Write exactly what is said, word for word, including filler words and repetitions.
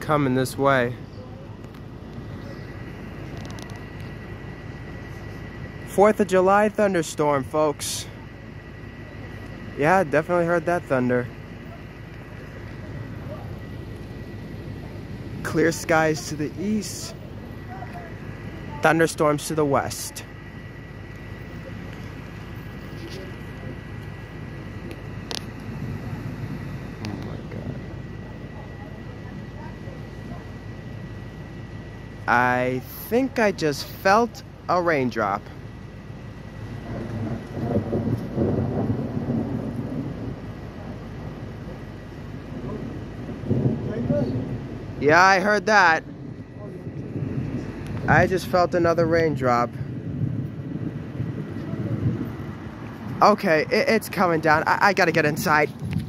coming this way. fourth of July thunderstorm, folks. Yeah, definitely heard that thunder. Clear skies to the east. Thunderstorms to the west. Oh my God. I think I just felt a raindrop. Yeah, I heard that. I just felt another raindrop. Okay, it, it's coming down. I, I gotta get inside.